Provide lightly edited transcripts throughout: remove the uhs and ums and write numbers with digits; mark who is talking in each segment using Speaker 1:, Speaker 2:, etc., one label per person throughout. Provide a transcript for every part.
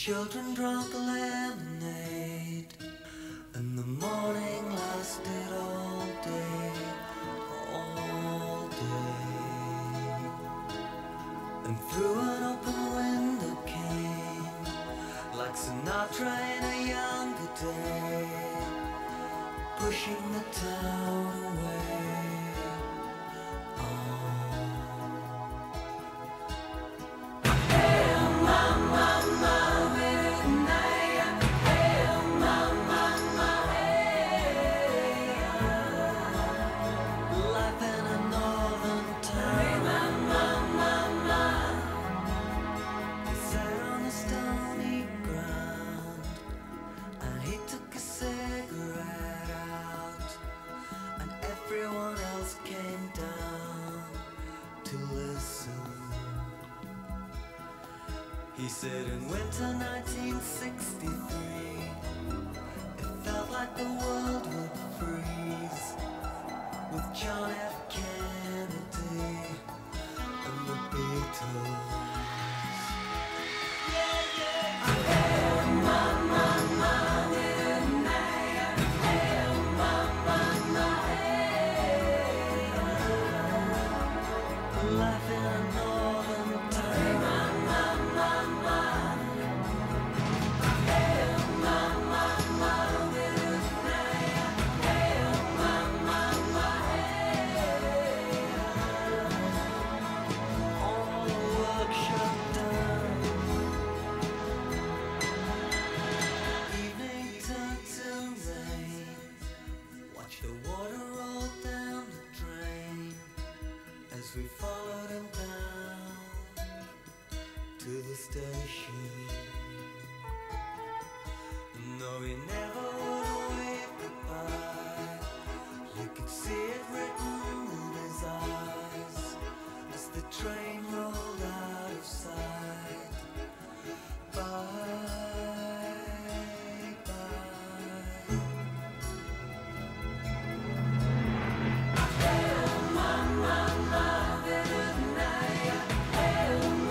Speaker 1: children drank lemonade, and the morning lasted all day, all day. And through an open window came, like Sinatra in a younger day, pushing the town away. Everyone else came down to listen. He said in winter 1963, it felt like the world would freeze, with John F. Kennedy and the Beatles. Life in a northern town. All the work shut down. Evening turned to rain. Watch the water roll down the drain as we followed him down to the station. No, he never would wave goodbye. You could see it written in his eyes as the train rolled out of sight. Bye, bye.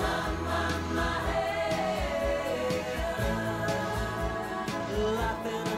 Speaker 1: Laughing